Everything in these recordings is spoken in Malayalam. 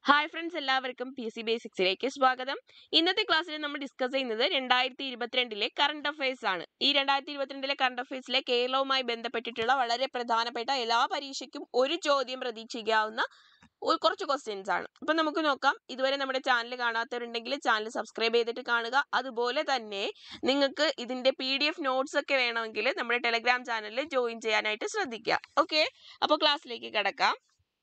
ഹായ് ഫ്രണ്ട്സ്, എല്ലാവർക്കും PC ബേസിക്സിലേക്ക് സ്വാഗതം. ഇന്നത്തെ ക്ലാസ്സിൽ നമ്മൾ ഡിസ്കസ് ചെയ്യുന്നത് 2022 കറണ്ട് അഫയേഴ്സ് ആണ്. ഈ 2022 കറണ്ട് അഫയേഴ്സിലെ കേരളവുമായി ബന്ധപ്പെട്ടിട്ടുള്ള വളരെ പ്രധാനപ്പെട്ട എല്ലാ പരീക്ഷയ്ക്കും ഒരു ചോദ്യം പ്രതീക്ഷിക്കാവുന്ന കുറച്ച് ക്വസ്റ്റ്യൻസ് ആണ്. അപ്പൊ നമുക്ക് നോക്കാം. ഇതുവരെ നമ്മുടെ ചാനൽ കാണാത്തവരുണ്ടെങ്കിൽ ചാനൽ സബ്സ്ക്രൈബ് ചെയ്തിട്ട് കാണുക. അതുപോലെ തന്നെ നിങ്ങൾക്ക് ഇതിന്റെ PDF നോട്ട്സ് ഒക്കെ വേണമെങ്കിൽ നമ്മുടെ ടെലഗ്രാം ചാനലിൽ ജോയിൻ ചെയ്യാനായിട്ട് ശ്രദ്ധിക്കുക. ഓക്കെ, അപ്പോൾ ക്ലാസ്സിലേക്ക് കടക്കാം.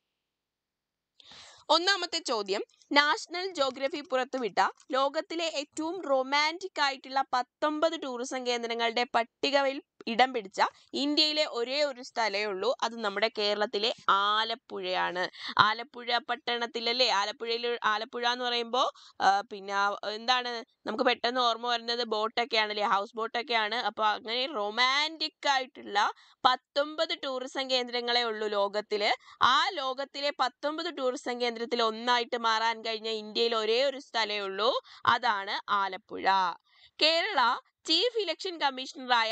ഒന്നാമത്തെ ചോദ്യം, നാഷണൽ ജോഗ്രഫി പുറത്തുവിട്ട ലോകത്തിലെ ഏറ്റവും റൊമാൻറ്റിക് ആയിട്ടുള്ള 19 ടൂറിസം കേന്ദ്രങ്ങളുടെ പട്ടികയിൽ ഇടം പിടിച്ച ഇന്ത്യയിലെ ഒരേ ഒരു സ്ഥലമേ ഉള്ളൂ. അത് നമ്മുടെ കേരളത്തിലെ ആലപ്പുഴയാണ്. ആലപ്പുഴ പട്ടണത്തിലല്ലേ, ആലപ്പുഴ എന്ന് പറയുമ്പോൾ പിന്നെ എന്താണ് നമുക്ക് പെട്ടെന്ന് ഓർമ്മ വരുന്നത് ബോട്ടൊക്കെയാണല്ലേ, ഹൗസ് ബോട്ടൊക്കെയാണ്. അപ്പോൾ അങ്ങനെ റൊമാൻറ്റിക് ആയിട്ടുള്ള 19 ടൂറിസം കേന്ദ്രങ്ങളെ ഉള്ളൂ ലോകത്തില്. ആ ലോകത്തിലെ 19 ടൂറിസം കേന്ദ്രത്തിൽ ഒന്നായിട്ട് മാറാൻ കഴിഞ്ഞ ഇന്ത്യയിൽ ഒരേ ഒരു സ്ഥലമേ ഉള്ളൂ. അതാണ് ആലപ്പുഴ. കേരള ചീഫ് ഇലക്ഷൻ കമ്മീഷണറായ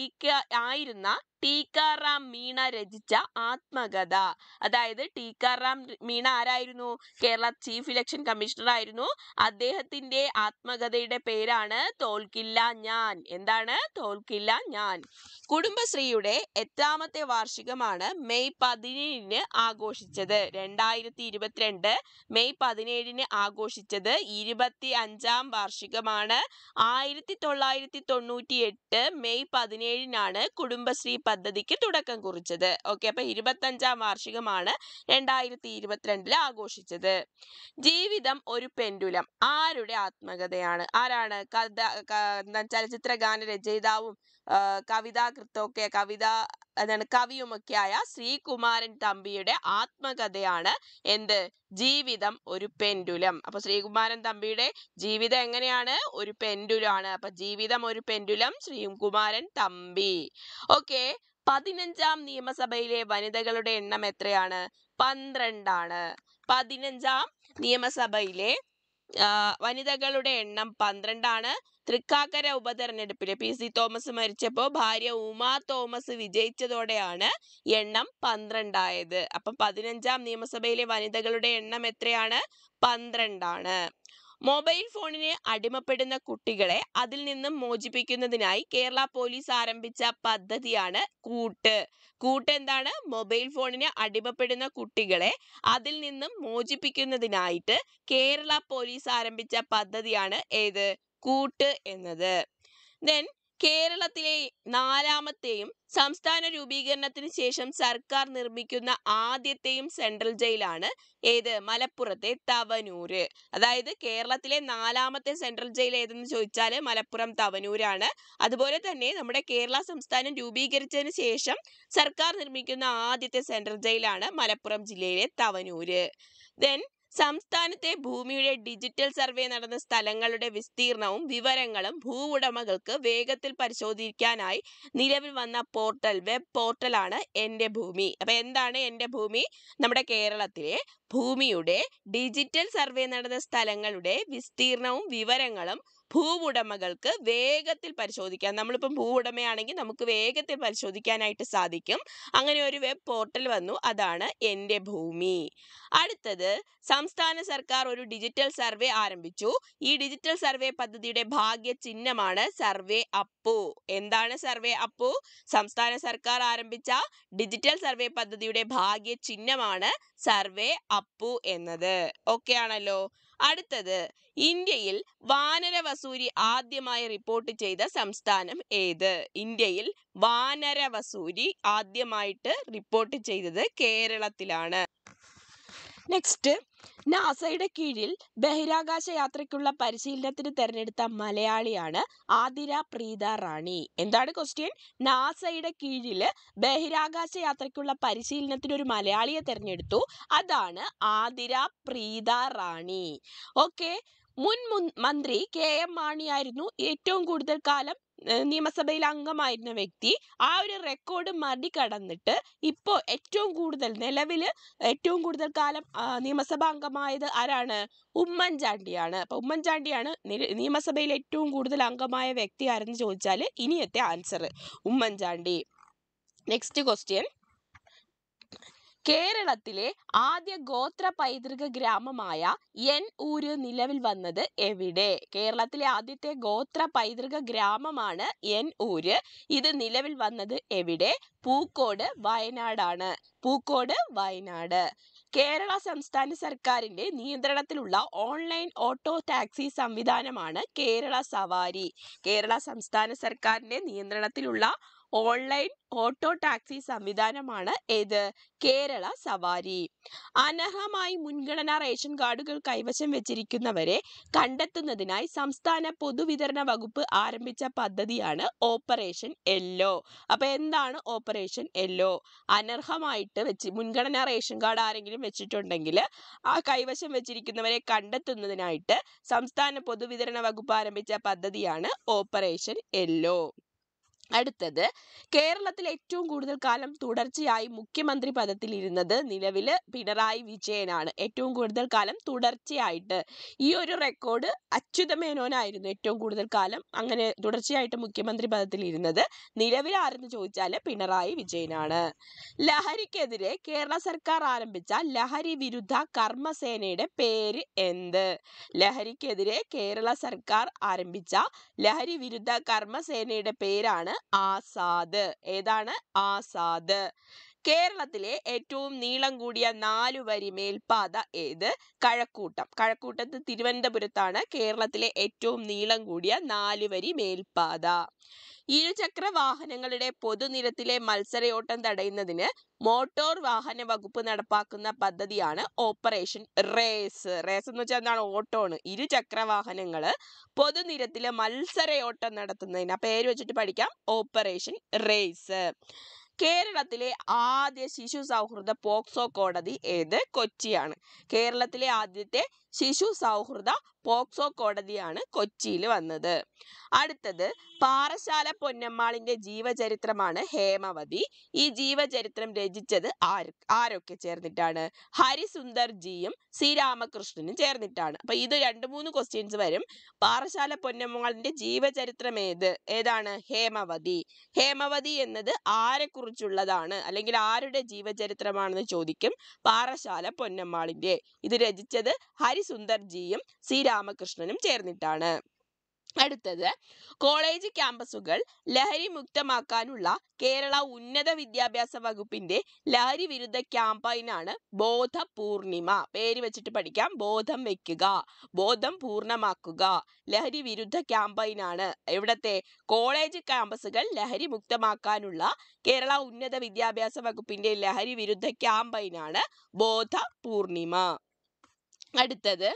ടീക്കാറാം മീണ രചിച്ച ആത്മകഥ. അതായത് ടീക്കാറാം മീണ ആരായിരുന്നു? കേരള ചീഫ് ഇലക്ഷൻ കമ്മീഷണർ ആയിരുന്നു. അദ്ദേഹത്തിന്റെ ആത്മകഥയുടെ പേരാണ് തോൽക്കില്ല ഞാൻ. എന്താണ്? തോൽക്കില്ല ഞാൻ. കുടുംബശ്രീയുടെ എത്രാമത്തെ വാർഷികമാണ് മെയ് 17 ആഘോഷിച്ചത്? 2022 മെയ് 17 ആഘോഷിച്ചത് 25ാം വാർഷികമാണ്. 1998 മെയ് 17 കുടുംബശ്രീ പദ്ധതിക്ക് തുടക്കം കുറിച്ചത്. ഓക്കെ, അപ്പൊ 25ാം വാർഷികമാണ് 2022 ആഘോഷിച്ചത്. ജീവിതം ഒരു പെൻഡുലം ആരുടെ ആത്മകഥയാണ്? ആരാണ്? ചലച്ചിത്ര ഗാന രചയിതാവും കവിയുമൊക്കെയായ ശ്രീകുമാരൻ തമ്പിയുടെ ആത്മകഥയാണ് എന്ത്? ജീവിതം ഒരു പെൻഡുലം. അപ്പൊ ശ്രീകുമാരൻ തമ്പിയുടെ ജീവിതം എങ്ങനെയാണ്? ഒരു പെൻഡുലാണ്. അപ്പൊ ജീവിതം ഒരു പെൻഡുലം, ശ്രീകുമാരൻ തമ്പി. ഓക്കെ, 15ാം നിയമസഭയിലെ വനിതകളുടെ എണ്ണം എത്രയാണ്? 12 ആണ്. 15ാം നിയമസഭയിലെ വനിതകളുടെ എണ്ണം 12 ആണ്. തൃക്കാക്കര ഉപതെരഞ്ഞെടുപ്പില് PC തോമസ് മരിച്ചപ്പോ ഭാര്യ ഉമാ തോമസ് വിജയിച്ചതോടെയാണ് എണ്ണം 12 ആയത്. അപ്പൊ 15ാം നിയമസഭയിലെ വനിതകളുടെ എണ്ണം എത്രയാണ്? 12 ആണ്. മൊബൈൽ ഫോണിന് അടിമപ്പെടുന്ന കുട്ടികളെ അതിൽ നിന്നും മോചിപ്പിക്കുന്നതിനായി കേരള പോലീസ് ആരംഭിച്ച പദ്ധതിയാണ് കൂട്ട്. കൂട്ട് എന്താണ്? മൊബൈൽ ഫോണിന് അടിമപ്പെടുന്ന കുട്ടികളെ അതിൽ നിന്നും മോചിപ്പിക്കുന്നതിനായിട്ട് കേരള പോലീസ് ആരംഭിച്ച പദ്ധതിയാണ് ഏത്? കൂട്ട് എന്നത്. ദെൻ കേരളത്തിലെ 4ാമത്തെയും സംസ്ഥാന രൂപീകരണത്തിന് ശേഷം സർക്കാർ നിർമ്മിക്കുന്ന ആദ്യത്തെയും സെൻട്രൽ ജയിലാണ് ഏത്? മലപ്പുറത്തെ തവനൂര്. അതായത് കേരളത്തിലെ 4ാമത്തെ സെൻട്രൽ ജയിൽ ഏതെന്ന് ചോദിച്ചാൽ മലപ്പുറം തവനൂരാണ്. അതുപോലെ തന്നെ നമ്മുടെ കേരള സംസ്ഥാനം രൂപീകരിച്ചതിന് ശേഷം സർക്കാർ നിർമ്മിക്കുന്ന ആദ്യത്തെ സെൻട്രൽ ജയിലാണ് മലപ്പുറം ജില്ലയിലെ തവനൂര്. ദെൻ സംസ്ഥാനത്തെ ഭൂമിയുടെ ഡിജിറ്റൽ സർവേ നടന്ന സ്ഥലങ്ങളുടെ വിസ്തീർണവും വിവരങ്ങളും ഭൂവുടമകൾക്ക് വേഗത്തിൽ പരിശോധിക്കാനായി നിലവിൽ വന്ന വെബ് പോർട്ടലാണ് എന്റെ ഭൂമി. അപ്പൊ എന്താണ് എന്റെ ഭൂമി? നമ്മുടെ കേരളത്തിലെ ഭൂമിയുടെ ഡിജിറ്റൽ സർവേ നടന്ന സ്ഥലങ്ങളുടെ വിസ്തീർണവും വിവരങ്ങളും ഭൂവുടമകൾക്ക് വേഗത്തിൽ പരിശോധിക്കാം. നമ്മളിപ്പം ഭൂവുടമയാണെങ്കിൽ നമുക്ക് വേഗത്തിൽ പരിശോധിക്കാനായിട്ട് സാധിക്കും. അങ്ങനെ ഒരു വെബ് പോർട്ടൽ വന്നു, അതാണ് എന്റെ ഭൂമി. അടുത്തത്, സംസ്ഥാന സർക്കാർ ഒരു ഡിജിറ്റൽ സർവേ ആരംഭിച്ചു. ഈ ഡിജിറ്റൽ സർവേ പദ്ധതിയുടെ ഭാഗ്യ ചിഹ്നമാണ് സർവേ അപ്പു. എന്താണ് സർവേ അപ്പു? സംസ്ഥാന സർക്കാർ ആരംഭിച്ച ഡിജിറ്റൽ സർവേ പദ്ധതിയുടെ ഭാഗ്യ ചിഹ്നമാണ് സർവേ അപ്പു എന്നത്. ഓക്കെ ആണല്ലോ. അടുത്തത്, ഇന്ത്യയിൽ വാനര വസൂരി ആദ്യമായി റിപ്പോർട്ട് ചെയ്ത സംസ്ഥാനം ഏത്? ഇന്ത്യയിൽ വാനര വസൂരി ആദ്യമായിട്ട് റിപ്പോർട്ട് ചെയ്തത് കേരളത്തിലാണ്. നെക്സ്റ്റ്, നാസയുടെ കീഴിൽ ബഹിരാകാശ യാത്രയ്ക്കുള്ള പരിശീലനത്തിന് തെരഞ്ഞെടുത്ത മലയാളിയാണ് ആതിര പ്രീത റാണി. എന്താണ് ക്വസ്റ്റ്യൻ? നാസയുടെ കീഴിൽ ബഹിരാകാശ യാത്രയ്ക്കുള്ള പരിശീലനത്തിന് ഒരു മലയാളിയെ തെരഞ്ഞെടുത്തു. അതാണ് ആതിര പ്രീത റാണി. ഓക്കെ, മുൻ മന്ത്രി KM മാണിയായിരുന്നു ഏറ്റവും കൂടുതൽ കാലം നിയമസഭയിൽ അംഗമായിരുന്ന വ്യക്തി. ആ ഒരു റെക്കോർഡ് മറികടന്നിട്ട് ഇപ്പോൾ നിലവില് ഏറ്റവും കൂടുതൽ കാലം നിയമസഭാ അംഗമായത് ആരാണ്? ഉമ്മൻചാണ്ടിയാണ്. അപ്പൊ ഉമ്മൻചാണ്ടിയാണ് നിയമസഭയിൽ ഏറ്റവും കൂടുതൽ അംഗമായ വ്യക്തി ആരെന്ന് ചോദിച്ചാൽ ഇനിയത്തെ ആൻസർ ഉമ്മൻചാണ്ടി. നെക്സ്റ്റ് ക്വസ്റ്റ്യൻ, കേരളത്തിലെ ആദ്യ ഗോത്ര പൈതൃക ഗ്രാമമായ എൻഊര് നിലവിൽ വന്നത് എവിടെ? കേരളത്തിലെ ആദ്യത്തെ ഗോത്ര പൈതൃക ഗ്രാമമാണ് എൻഊര്. ഇത് നിലവിൽ വന്നത് എവിടെ? പൂക്കോട്, വയനാടാണ്. പൂക്കോട്, വയനാട്. കേരള സംസ്ഥാന സർക്കാരിന്റെ നിയന്ത്രണത്തിലുള്ള ഓൺലൈൻ ഓട്ടോ ടാക്സി സംവിധാനമാണ് കേരള സവാരി. കേരള സംസ്ഥാന സർക്കാരിന്റെ നിയന്ത്രണത്തിലുള്ള ഓൺലൈൻ ഓട്ടോ ടാക്സി സംവിധാനമാണ് ഏത്? കേരള സവാരി. അനർഹമായി മുൻഗണനാ റേഷൻ കാർഡുകൾ കൈവശം വെച്ചിരിക്കുന്നവരെ കണ്ടെത്തുന്നതിനായി സംസ്ഥാന പൊതുവിതരണ വകുപ്പ് ആരംഭിച്ച പദ്ധതിയാണ് ഓപ്പറേഷൻ യെല്ലോ. അപ്പൊ എന്താണ് ഓപ്പറേഷൻ യെല്ലോ? അനർഹമായിട്ട് മുൻഗണനാ റേഷൻ കാർഡ് ആരെങ്കിലും വെച്ചിട്ടുണ്ടെങ്കിൽ ആ കൈവശം വെച്ചിരിക്കുന്നവരെ കണ്ടെത്തുന്നതിനായിട്ട് സംസ്ഥാന പൊതുവിതരണ വകുപ്പ് ആരംഭിച്ച പദ്ധതിയാണ് ഓപ്പറേഷൻ യെല്ലോ. അടുത്തത്, കേരളത്തിൽ ഏറ്റവും കൂടുതൽ കാലം തുടർച്ചയായി മുഖ്യമന്ത്രി പദത്തിൽ ഇരുന്നത് നിലവില് പിണറായി വിജയനാണ്. ഏറ്റവും കൂടുതൽ കാലം തുടർച്ചയായിട്ട്. ഈ ഒരു റെക്കോർഡ് അച്യുതമേനോനായിരുന്നു ഏറ്റവും കൂടുതൽ കാലം അങ്ങനെ തുടർച്ചയായിട്ട് മുഖ്യമന്ത്രി പദത്തിൽ ഇരുന്നത്. നിലവിൽ ആരെന്ന് ചോദിച്ചാൽ പിണറായി വിജയനാണ്. ലഹരിക്കെതിരെ കേരള സർക്കാർ ആരംഭിച്ച ലഹരി വിരുദ്ധ കർമ്മസേനയുടെ പേര് എന്ത്? ലഹരിക്കെതിരെ കേരള സർക്കാർ ആരംഭിച്ച ലഹരി വിരുദ്ധ കർമ്മസേനയുടെ പേരാണ് ആസാദ്. ഏതാണ്? ആസാദ്. കേരളത്തിലെ ഏറ്റവും നീളം കൂടിയ 4 വരി മേൽപ്പാത ഏത്? കഴക്കൂട്ടം. കഴക്കൂട്ടത്ത് തിരുവനന്തപുരത്താണ് കേരളത്തിലെ ഏറ്റവും നീളം കൂടിയ 4 വരി മേൽപ്പാത. ഇരുചക്ര വാഹനങ്ങളുടെ പൊതുനിരത്തിലെ മത്സരയോട്ടം തടയുന്നതിന് മോട്ടോർ വാഹന വകുപ്പ് നടപ്പാക്കുന്ന പദ്ധതിയാണ് ഓപ്പറേഷൻ റേസ്. റേസ് എന്ന് വെച്ചാൽ എന്താണ്? ഓട്ടോണ്. ഇരുചക്ര വാഹനങ്ങള് പൊതുനിരത്തിലെ മത്സരയോട്ടം നടത്തുന്നതിന് ആ പേര് വെച്ചിട്ട് പഠിക്കാം, ഓപ്പറേഷൻ റേസ്. കേരളത്തിലെ ആദ്യ ശിശു സൗഹൃദ പോക്സോ കോടതി ഏത്? കൊച്ചിയാണ്. കേരളത്തിലെ ആദ്യത്തെ ശിശു സൗഹൃദ പോക്സോ കോടതിയാണ് കൊച്ചിയിൽ വന്നത്. അടുത്തത്, പാറശാല പൊന്നമ്മാളിന്റെ ജീവചരിത്രമാണ് ഹേമവതി. ഈ ജീവചരിത്രം രചിച്ചത് ആരൊക്കെ ചേർന്നിട്ടാണ്? ഹരിസുന്ദർ ജിയും സി രാമകൃഷ്ണനും ചേർന്നിട്ടാണ്. അപ്പൊ ഇത് 2-3 ക്വസ്റ്റ്യൻസ് വരും. പാറശാല പൊന്നമ്മാളിന്റെ ജീവചരിത്രം ഏതാണ്? ഹേമവതി. ഹേമവതി എന്നത് ആരെ കുറിച്ചുള്ളതാണ് അല്ലെങ്കിൽ ആരുടെ ജീവചരിത്രമാണെന്ന് ചോദിക്കും. പാറശാല പൊന്നമ്മാളിന്റെ. ഇത് രചിച്ചത് ഹരിസുന്ദർ ജിയും സി രാമകൃഷ്ണനും ചേർന്നിട്ടാണ്. അടുത്തത്, കോളേജ് ക്യാമ്പസുകൾ ലഹരി മുക്തമാക്കാനുള്ള കേരള ഉന്നത വിദ്യാഭ്യാസ വകുപ്പിന്റെ ലഹരി വിരുദ്ധ ക്യാമ്പയിനാണ് ബോധപൂർണിമ. പേര് വെച്ചിട്ട് പഠിക്കാം, ബോധം വെക്കുക, ബോധം പൂർണ്ണമാക്കുക. ലഹരി വിരുദ്ധ ക്യാമ്പയിനാണ് എവിടത്തെ? കോളേജ് ക്യാമ്പസുകൾ ലഹരി മുക്തമാക്കാനുള്ള കേരള ഉന്നത വിദ്യാഭ്യാസ വകുപ്പിന്റെ ലഹരി വിരുദ്ധ ക്യാമ്പയിനാണ് ബോധപൂർണിമ. അടുത്തത്,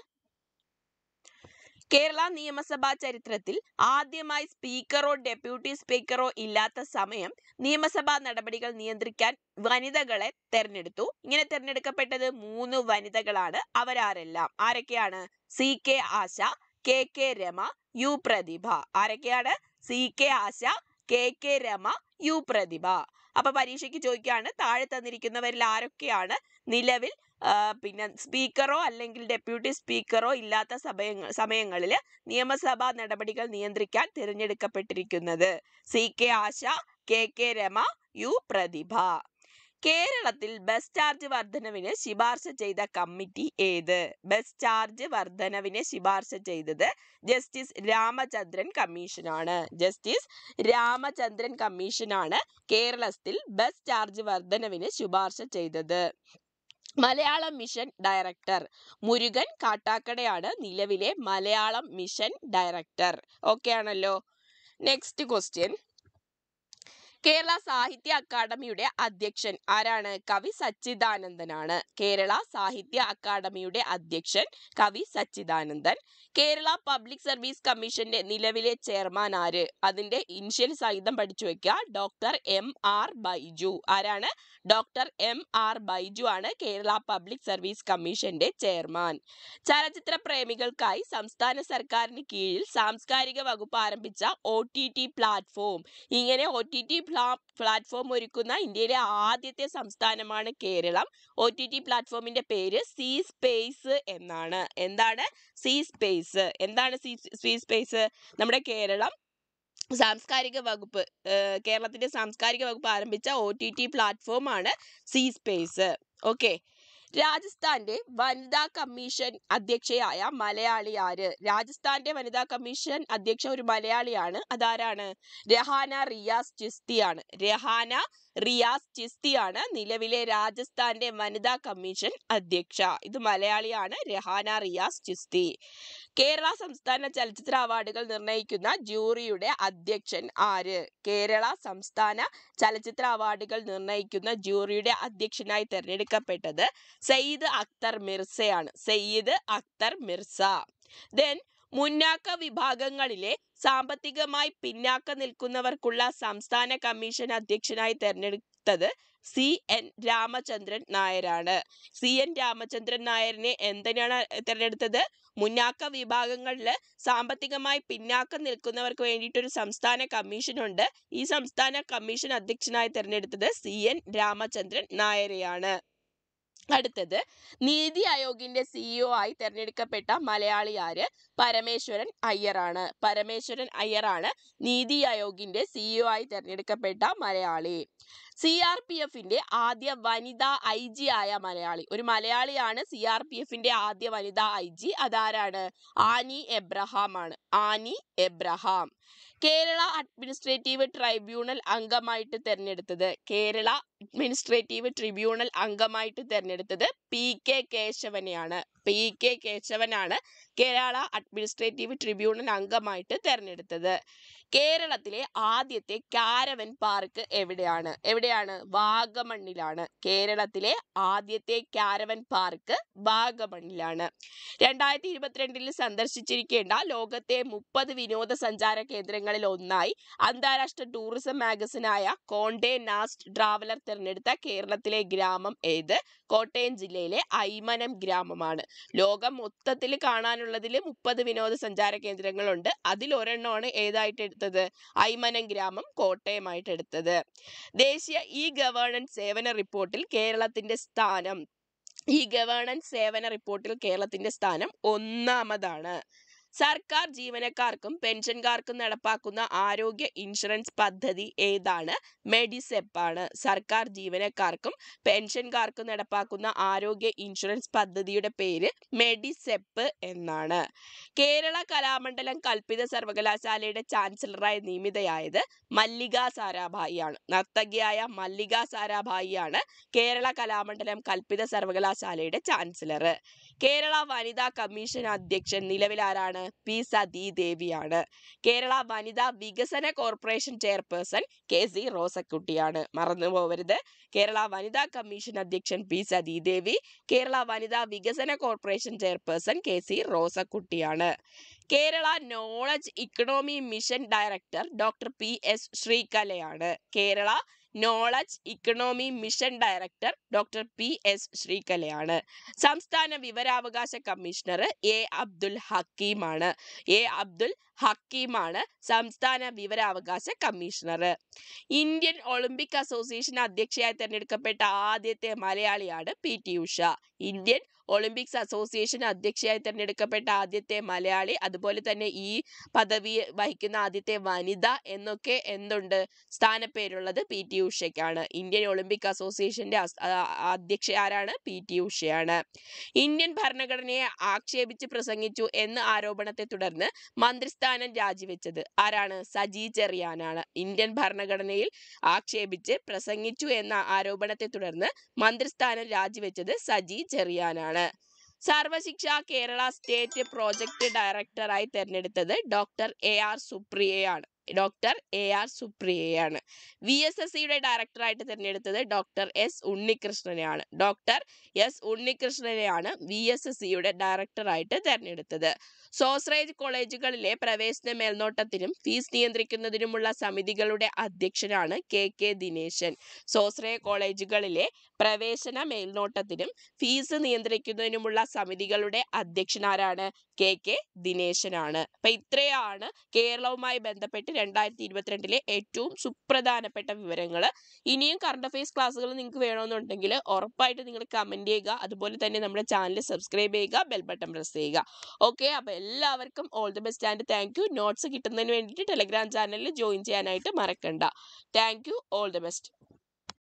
കേരള നിയമസഭാ ചരിത്രത്തിൽ ആദ്യമായി സ്പീക്കറോ ഡെപ്യൂട്ടി സ്പീക്കറോ ഇല്ലാത്ത സമയം നിയമസഭാ നടപടികൾ നിയന്ത്രിക്കാൻ വനിതകളെ തെരഞ്ഞെടുത്തു. ഇങ്ങനെ തെരഞ്ഞെടുക്കപ്പെട്ടത് 3 വനിതകളാണ്. അവരാരെല്ലാം? ആരൊക്കെയാണ്? CK ആശ, KK രമ, U പ്രതിഭ. ആരൊക്കെയാണ്? CK ആശ, KK രമ, U പ്രതിഭ. അപ്പൊ പരീക്ഷയ്ക്ക് ചോദിക്കുകയാണ്, താഴെ തന്നിരിക്കുന്നവരിൽ ആരൊക്കെയാണ് നിലവിൽ സ്പീക്കറോ അല്ലെങ്കിൽ ഡെപ്യൂട്ടി സ്പീക്കറോ ഇല്ലാത്ത സമയങ്ങളിൽ നിയമസഭാ നടപടികൾ നിയന്ത്രിക്കാൻ തിരഞ്ഞെടുക്കപ്പെട്ടിരിക്കുന്നത്? CK ആശ, KK രമ, U പ്രതിഭ. കേരളത്തിൽ ബസ് ചാർജ് വർധനവിന് ശുപാർശ ചെയ്ത കമ്മിറ്റി ഏത്? ബസ് ചാർജ് വർധനവിന് ശുപാർശ ചെയ്തത് ജസ്റ്റിസ് രാമചന്ദ്രൻ കമ്മീഷനാണ്. ജസ്റ്റിസ് രാമചന്ദ്രൻ കമ്മീഷനാണ് കേരളത്തിൽ ബസ് ചാർജ് വർധനവിന് ശുപാർശ ചെയ്തത്. മലയാളം മിഷൻ ഡയറക്ടർ മുരുകൻ കാട്ടാക്കടയാണ് നിലവിലെ മലയാളം മിഷൻ ഡയറക്ടർ. ഓക്കെ ആണല്ലോ. നെക്സ്റ്റ് ക്വസ്റ്റ്യൻ, കേരള സാഹിത്യ അക്കാദമിയുടെ അധ്യക്ഷൻ ആരാണ്? കവി സച്ചിദാനന്ദനാണ്. കേരള സാഹിത്യ അക്കാദമിയുടെ അധ്യക്ഷൻ കവി സച്ചിദാനന്ദൻ. കേരള പബ്ലിക് സർവീസ് കമ്മീഷന്റെ നിലവിലെ ചെയർമാൻ ആര്? അതിന്റെ ഇനിഷ്യൽ സഹിതം പഠിച്ചു വെക്കുക, ഡോക്ടർ MR ബൈജു. ആരാണ്? ഡോക്ടർ MR ബൈജു ആണ് കേരള പബ്ലിക് സർവീസ് കമ്മീഷന്റെ ചെയർമാൻ. ചലച്ചിത്ര പ്രേമികൾക്കായി സംസ്ഥാന സർക്കാരിന് കീഴിൽ സാംസ്കാരിക വകുപ്പ് ആരംഭിച്ച OTT പ്ലാറ്റ്ഫോം. ഇങ്ങനെ OTT പ്ലാറ്റ്ഫോം ഒരുക്കുന്ന ഇന്ത്യയിലെ ആദ്യത്തെ സംസ്ഥാനമാണ് കേരളം. OTT പ്ലാറ്റ്ഫോമിന്റെ പേര് സി സ്പേസ് എന്നാണ്. എന്താണ്? C Space. എന്താണ് സി സ്പേസ്? നമ്മുടെ കേരളത്തിന്റെ സാംസ്കാരിക വകുപ്പ് ആരംഭിച്ച OTT പ്ലാറ്റ്ഫോം ആണ് സി സ്പേസ്. ഓക്കെ. രാജസ്ഥാന്റെ വനിതാ കമ്മീഷൻ അധ്യക്ഷയായ മലയാളി ആര്? രാജസ്ഥാന്റെ വനിതാ കമ്മീഷൻ അധ്യക്ഷ ഒരു മലയാളിയാണ്. അതാരാണ്? രഹാന റിയാസ് ചിസ്തിയാണ്. രഹാന റിയാസ് ചിസ്തിയാണ് നിലവിലെ രാജസ്ഥാന്റെ വനിതാ കമ്മീഷൻ അധ്യക്ഷ. ഇത് മലയാളിയാണ്, രഹാന റിയാസ് ചിസ്തി. കേരള സംസ്ഥാന ചലച്ചിത്ര അവാർഡുകൾ നിർണയിക്കുന്ന ജൂറിയുടെ അധ്യക്ഷൻ ആര്? കേരള സംസ്ഥാന ചലച്ചിത്ര അവാർഡുകൾ നിർണയിക്കുന്ന ജൂറിയുടെ അധ്യക്ഷനായി തെരഞ്ഞെടുക്കപ്പെട്ടത് സയ്യിദ് അക്തർ മിർസയാണ്. സയ്യിദ് അക്തർ മിർസ. ദെൻ മുന്നാക്ക വിഭാഗങ്ങളിലെ സാമ്പത്തികമായി പിന്നാക്കം നിൽക്കുന്നവർക്കുള്ള സംസ്ഥാന കമ്മീഷൻ അധ്യക്ഷനായി തെരഞ്ഞെടുത്തത് CN രാമചന്ദ്രൻ നായരാണ്. CN രാമചന്ദ്രൻ നായരിനെ എന്തിനാണ് തെരഞ്ഞെടുത്തത്? മുന്നാക്ക വിഭാഗങ്ങളിൽ സാമ്പത്തികമായി പിന്നാക്കം നിൽക്കുന്നവർക്ക് വേണ്ടിയിട്ടൊരു സംസ്ഥാന കമ്മീഷൻ ഉണ്ട്. ഈ സംസ്ഥാന കമ്മീഷൻ അധ്യക്ഷനായി തെരഞ്ഞെടുത്തത് CN രാമചന്ദ്രൻ നായരെയാണ്. അടുത്തത് നീതി ആയോഗിന്റെ CEO ആയി തെരഞ്ഞെടുക്കപ്പെട്ട മലയാളി ആര്? പരമേശ്വരൻ അയ്യറാണ്. പരമേശ്വരൻ അയ്യറാണ് നീതി ആയോഗിന്റെ CEO ആയി തെരഞ്ഞെടുക്കപ്പെട്ട മലയാളി. CRPFന്റെ ആദ്യ വനിതാ IG ആയ മലയാളി. ഒരു മലയാളിയാണ് CRPFന്റെ ആദ്യ വനിതാ IG. അതാരാണ്? ആനി എബ്രഹാം ആണ്. ആനി എബ്രഹാം. കേരള അഡ്മിനിസ്ട്രേറ്റീവ് ട്രൈബ്യൂണൽ അംഗമായിട്ട് തെരഞ്ഞെടുത്തത്. കേരള അഡ്മിനിസ്ട്രേറ്റീവ് ട്രിബ്യൂണൽ അംഗമായിട്ട് തെരഞ്ഞെടുത്തത് PK കേശവനെയാണ്. PK കേശവനാണ് കേരള അഡ്മിനിസ്ട്രേറ്റീവ് ട്രിബ്യൂണൽ അംഗമായിട്ട് തെരഞ്ഞെടുത്തത്. കേരളത്തിലെ ആദ്യത്തെ കാരവൻ പാർക്ക് എവിടെയാണ്? വാഗമണ്ണിലാണ്. കേരളത്തിലെ ആദ്യത്തെ കാരവൻ പാർക്ക് വാഗമണ്ണിലാണ്. 2022 സന്ദർശിച്ചിരിക്കേണ്ട ലോകത്തെ 30 വിനോദസഞ്ചാര കേന്ദ്രങ്ങളിൽ ഒന്നായി അന്താരാഷ്ട്ര ടൂറിസം മാഗസിനായ കോണ്ടേ നാസ്റ്റ് ട്രാവലർ തിരഞ്ഞെടുത്ത കേരളത്തിലെ ഗ്രാമം ഏത്? കോട്ടയം ജില്ലയിലെ ഐമനം ഗ്രാമമാണ്. ലോകം മൊത്തത്തിൽ കാണാനുള്ളതിൽ 30 വിനോദസഞ്ചാര കേന്ദ്രങ്ങളുണ്ട്. അതിൽ ഒരെണ്ണമാണ് ഏതായിട്ട് എടുത്തത്? ഐമനം ഗ്രാമം കോട്ടയമായിട്ട് എടുത്തത്. ദേശീയ ഗവേണൻസ് സേവന റിപ്പോർട്ടിൽ കേരളത്തിന്റെ സ്ഥാനം കേരളത്തിന്റെ സ്ഥാനം 1ാമതാണ്. സർക്കാർ ജീവനക്കാർക്കും പെൻഷൻകാർക്കും നടപ്പാക്കുന്ന ആരോഗ്യ ഇൻഷുറൻസ് പദ്ധതി ഏതാണ്? മെഡിസെപ്പ് ആണ്. സർക്കാർ ജീവനക്കാർക്കും പെൻഷൻകാർക്കും നടപ്പാക്കുന്ന ആരോഗ്യ ഇൻഷുറൻസ് പദ്ധതിയുടെ പേര് മെഡിസെപ്പ് എന്നാണ്. കേരള കലാമണ്ഡലം കൽപ്പിത സർവകലാശാലയുടെ ചാൻസലറായി നിയമിതയായത് മല്ലിക സാരാഭായി ആണ്. നർത്തകിയായ മല്ലിക സാരാഭായി ആണ് കേരള കലാമണ്ഡലം കൽപ്പിത സർവകലാശാലയുടെ ചാൻസലർ. കേരള വനിതാ കമ്മീഷൻ അധ്യക്ഷൻ നിലവിൽ ആരാണ്? P സതീദേവിയാണ്. കേരള വനിതാ വികസന കോർപ്പറേഷൻ ചെയർപേഴ്സൺ KC റോസക്കുട്ടിയാണ്. മറന്നുപോകരുത്. കേരള വനിതാ കമ്മീഷൻ അധ്യക്ഷൻ P സതീദേവി, കേരള വനിതാ വികസന കോർപ്പറേഷൻ ചെയർപേഴ്സൺ KC റോസക്കുട്ടിയാണ്. Kerala knowledge economy mission director doctor PS ശ്രീകലയാണ്. Kerala knowledge economy mission director doctor PS ശ്രീകലയാണ്. സംസ്ഥാന വിവരാവകാശ കമ്മീഷണർ A അബ്ദുൽ ഹക്കീമാണ്. അബ്ദുൽ ഹക്കീമാണ് സംസ്ഥാന വിവരാവകാശ കമ്മീഷണർ. ഇന്ത്യൻ ഒളിമ്പിക് അസോസിയേഷൻ അധ്യക്ഷയായി തെരഞ്ഞെടുക്കപ്പെട്ട ആദ്യത്തെ മലയാളിയാണ് PT Usha. Indian Olympics Association അധ്യക്ഷയായി തെരഞ്ഞെടുക്കപ്പെട്ട ആദ്യത്തെ മലയാളി, അതുപോലെ തന്നെ ഈ പദവി വഹിക്കുന്ന ആദ്യത്തെ വനിത എന്നൊക്കെ എന്തുണ്ട്? സ്ഥാനപ്പേരുള്ളത് PT ഉഷയ്ക്കാണ്. ഇന്ത്യൻ ഒളിമ്പിക് അസോസിയേഷന്റെ അധ്യക്ഷ ആരാണ്? PT ഉഷയാണ്. ഇന്ത്യൻ ഭരണഘടനയെ ആക്ഷേപിച്ച് പ്രസംഗിച്ചു എന്ന ആരോപണത്തെ തുടർന്ന് മന്ത്രിസ്ഥാനം രാജിവെച്ചത് ആരാണ്? സജി ചെറിയാനാണ്. ഇന്ത്യൻ ഭരണഘടനയിൽ ആക്ഷേപിച്ച് പ്രസംഗിച്ചു എന്ന ആരോപണത്തെ തുടർന്ന് മന്ത്രിസ്ഥാനം രാജിവെച്ചത് സജി ചെറിയാനാണ്. സർവശിക്ഷ കേരള സ്റ്റേറ്റ് പ്രോജക്ട് ഡയറക്ടറായി തെരഞ്ഞെടുത്തത് ഡോക്ടർ AR സുപ്രിയയാണ്. VSSCയുടെ ഡയറക്ടറായിട്ട് തിരഞ്ഞെടുത്തത് ഡോക്ടർ S ഉണ്ണികൃഷ്ണനെയാണ്. VSSCയുടെ ഡയറക്ടറായിട്ട് തിരഞ്ഞെടുത്തത്. സ്വാശ്രയ കോളേജുകളിലെ പ്രവേശന മേൽനോട്ടത്തിനും ഫീസ് നിയന്ത്രിക്കുന്നതിനുമുള്ള സമിതികളുടെ അധ്യക്ഷനാണ് KK ദിനേശൻ. സ്വാശ്രയ കോളേജുകളിലെ പ്രവേശന മേൽനോട്ടത്തിനും ഫീസ് നിയന്ത്രിക്കുന്നതിനുമുള്ള സമിതികളുടെ അധ്യക്ഷനാരാണ്? KK ദിനേശനാണ്. അപ്പൊ ഇത്രയാണ് കേരളവുമായി ബന്ധപ്പെട്ട് 2022 ഏറ്റവും സുപ്രധാനപ്പെട്ട വിവരങ്ങൾ. ഇനിയും കറണ്ട് അഫയേഴ്സ് ക്ലാസ്സുകൾ നിങ്ങൾക്ക് വേണമെന്നുണ്ടെങ്കിൽ ഉറപ്പായിട്ട് നിങ്ങൾ കമന്റ് ചെയ്യുക. അതുപോലെ തന്നെ നമ്മുടെ ചാനൽ സബ്സ്ക്രൈബ് ചെയ്യുക, ബെൽ ബട്ടൺ പ്രസ് ചെയ്യുക. ഓക്കെ, അപ്പൊ എല്ലാവർക്കും all the best and thank you. Notes കിട്ടുന്നതിന് വേണ്ടിയിട്ട് ടെലഗ്രാം ചാനലിൽ ജോയിൻ ചെയ്യാനായിട്ട് മറക്കണ്ട. Thank you, all the best.